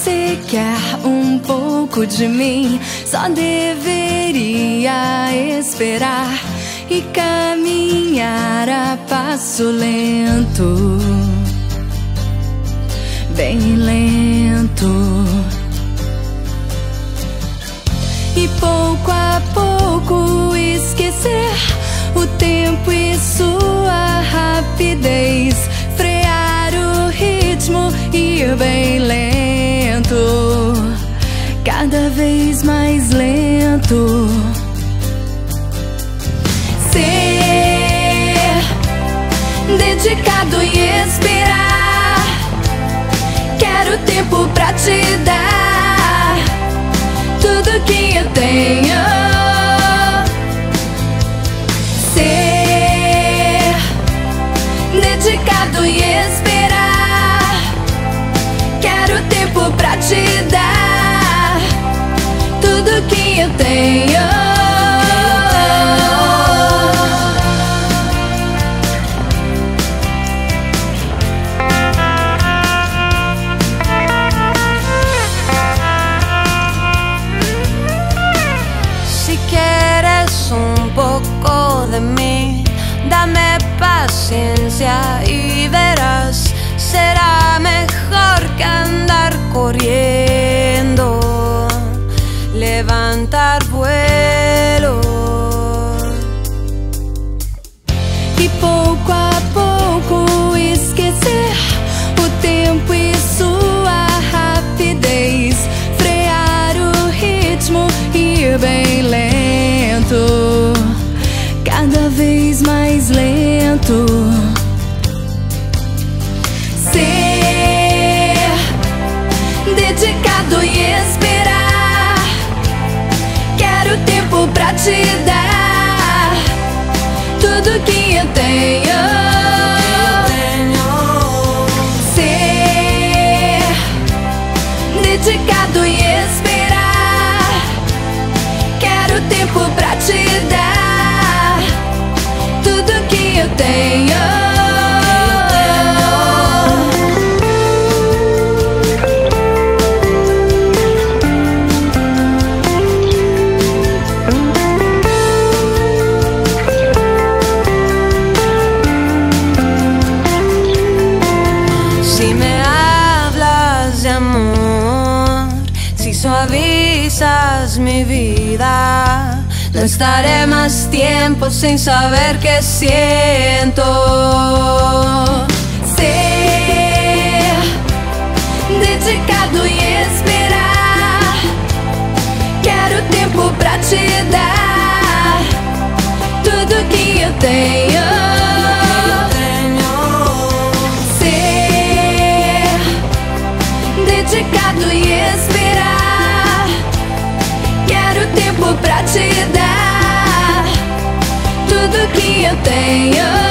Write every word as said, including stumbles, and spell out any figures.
você quer um pouco de mim, só deveria esperar e caminhar a passo lento, bem lento. E pouco a pouco esquecer o tempo e sua rapidez, frear o ritmo e ir bem lento, cada vez mais lento. Ser dedicado e esperar, quero tempo pra te dar tudo que eu tenho. Ser dedicado e esperar, quero tempo pra te dar tudo que eu tenho. De mí, dame paciencia y verás, será mejor que andar corriendo, levantar vuelo. E pouco a pouco esquecer o tempo e sua rapidez, frear o ritmo e ir bem lento, cada vez mais lento. Ser dedicado e esperar, quero tempo pra te dar tudo que eu tenho. Ser dedicado e esperar, quero tempo pra te dar tudo que eu tenho. Si me hablas de amor, si suavizas mi vida, no estaré más tiempo sin saber qué siento. Ser dedicado e esperar, quero tempo pra te dar tudo que eu tenho. Ser dedicado e esperar, quero tempo pra te dar tudo que eu tenho.